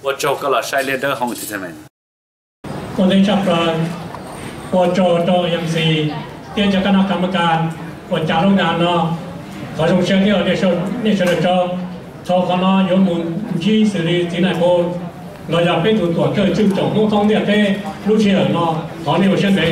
我做个了晒脸的红是什么？ 我ได้จับ我做ตัวยังสี่เดี๋ยวจะคณะกรรมการ我加入งานเนาะขอส่งเสียงที่เราได้ชมนี่เชิญเจ้าชาวคณะยมมุนที่สิริที่ไหนโพเราอยากเป็นตัวเกิดจึงจงมุ่งท้องเนี่ยได้รู้เชื่อเนาะขอนี่ว่าเช่นไร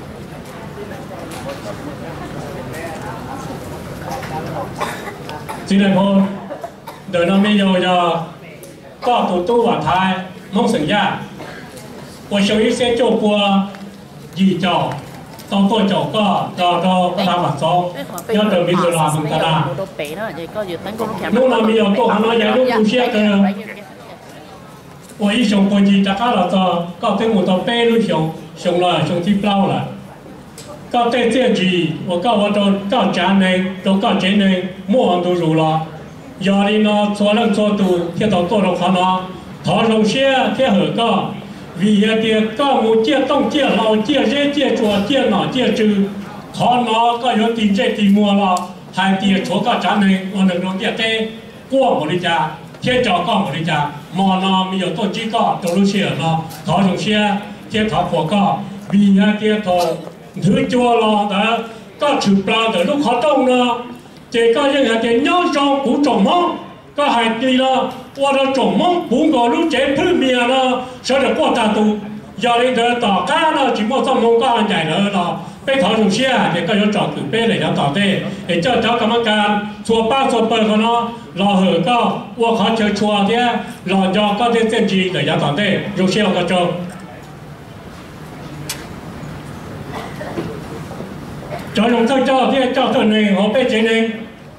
ที่ไหนโพเดินเราไม่ยอก็ตู้ว่าท้ายมองสัญญา我属于些做过义教，当多做个到不打麻将，要到民族拉门的啦。弄那没有做，可能也弄不些个。我一上过去，大家老早搞对我到背路上了上去包了。搞对这句，我搞我都搞家呢，都搞钱呢，莫都入了。要的呢，做人做度，贴到多少可能，他上些贴合个。vì vậy có một chiếc tông chiếc lò chiếc dễ chiếc chùa chiếc nọ chiếc trừ họ nó có yếu tìm dễ tìm mua lò hai chiếc chỗ có trả này còn được nó chiếc tê qua một đi cha chiếc cho có một đi cha mà nóมีอยู่ตัวchỉ cóตัวlúc xưa nó thọ trong xe chiếc thọ của có vì vậy chiếc thọ thứ chùa lò đó có chụp lao từ lúc họ trong nó chỉ có những hạt chiếc nhớ trong cũng trồng mong có hai tí là qua đó trồng mong bốn cái lúc chế phơi mía là sẽ được qua ta tu giờ đi tới tỏ cá là chỉ một trong mong có anh chạy nữa là bây thọ dùng xe thì có yếu chọn từ bây để cho tỏ thế để cho cháu cảm ơn can chùa ba chùa bờ của nó lò hở có qua khó chơi chùa thế lò do có thể tên gì để cho tỏ thế dùng xe có cho dùng cho thế cho tuần này họ bây chế này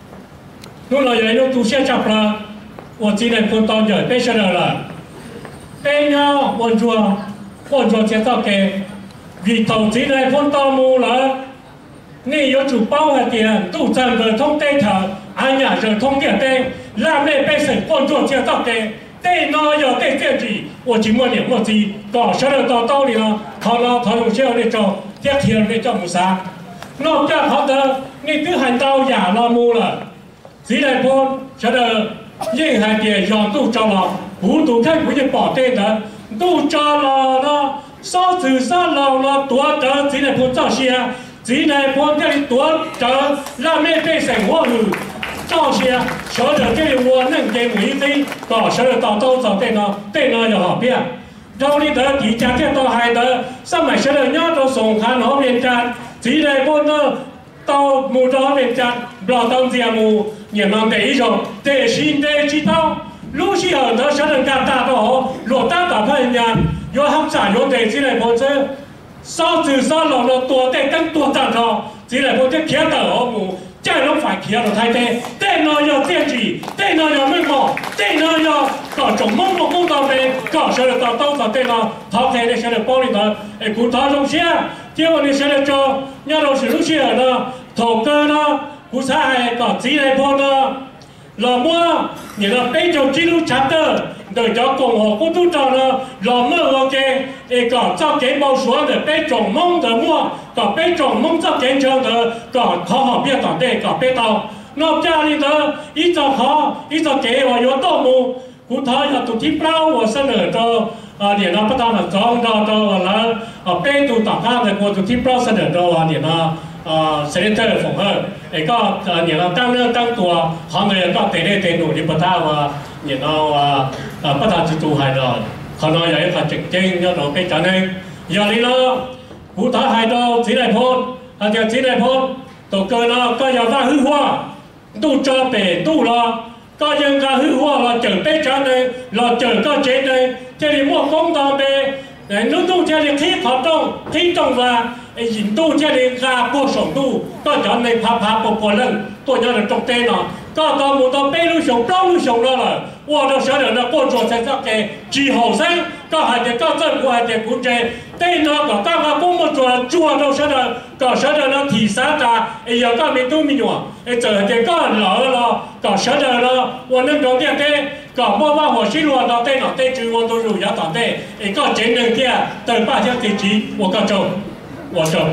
lúc là vậy lúc tu xe chập là 我今天碰到人被杀了，被nhau问着接到给，vì投资来碰到木了，你有主包的店，都整个通地头，俺家人通电的，让你被谁问着接到给，对那要对这句，我今末年我知，搞杀了到道理了，他用些那种贴贴那种木啥，那家好的，你都喊到哑了木了，只来碰杀了。ยิ่งหายเดียยอมตู้จอลหูตู้แค่หูจะปอดเต้นนะตู้จอลนะซ้อสื่อซ้อเราละตัวเจอจีนพูนเจ้าเชียจีนพูนที่ตัวเจอแล้วไม่เป็นแสงหัวหรือเจ้าเชียเชื่อเดี๋ยวที่วัวนั่งเกมหวีตีก็เชื่อต่อโต้ต่อเต้นนะอย่าหอบเบี้ยเรานี่เถอะที่จะเที่ยวต่อหายเถอะสมัยเชื่อเนี่ยเราส่งขานหอเวียนจันจีนพูนเนอะ到木桩面前，不当节目，你们得一种得新得知道，路西很多小人家大到落单打喷人家，有他们啥有得进来或者烧纸烧老了多得更多张头，进来或者贴到我们，这样快贴到太太，电脑要电子，电脑要门口，电脑要搞种梦梦梦到没，搞小人到到电脑，他开的小人包里头，哎，古他东西。结果你现在做，要都是路线呢，头哥呢，不是还搞自来坡呢，老么，你那非洲纪录查的，对着共和国都找呢，老么我给，搞造给包说的被种梦的么，搞被种梦造给成的，搞考好别党的，搞被刀，那家里的一早好，一早给我有多么，古他要都听不到我生的都。เนี่ยนะประธานจองดอแล้วเป็นตัวต่างข้างแต่คนที่ปลอดเสนอดอเนี่ยนะเซนเตอร์ของไอ้ก็เนี่ยนะตั้งเรื่องตั้งตัวเขาเนี่ยก็เตะได้เตะหนูที่ประธานว่าเนี่ยนะว่าประธานจุดหายดอเขาเนี่ยอยากให้ขัดจิตเจงเนี่ยเราเป็นจันเองอย่างนี้นะผู้ท้าหายดอสีไหนพ้นอาจจะสีไหนพ้นตัวเกินแล้วก็อย่าว่าหื้อว่าตู้จอเปตู้ละก็ยังการหื้อว่าเราเจอเป็นจันเองเราเจอก็เจ๊งเอง这里莫公道呗，农村这里可跑动，可动啊，引导这里个过省度，到叫你爬不人，多叫人种地呢，到木到北路上、高路上了，我都晓得那过做才这个几后生，到还得到政府还得管制，对那个刚刚公务做都晓得，搞晓得那提升的，要搞没多没用，这还得搞老了，搞晓得了，我能种点地。搞莫把我心落到电脑对住我都如要到对，一个节能的，等大家地址我告走，我走。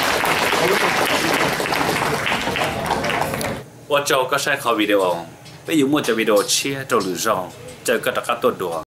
我走个晒考 video，被 bây giờ mua cho video chia cho lửa rong chơi cái đặc tốt đồ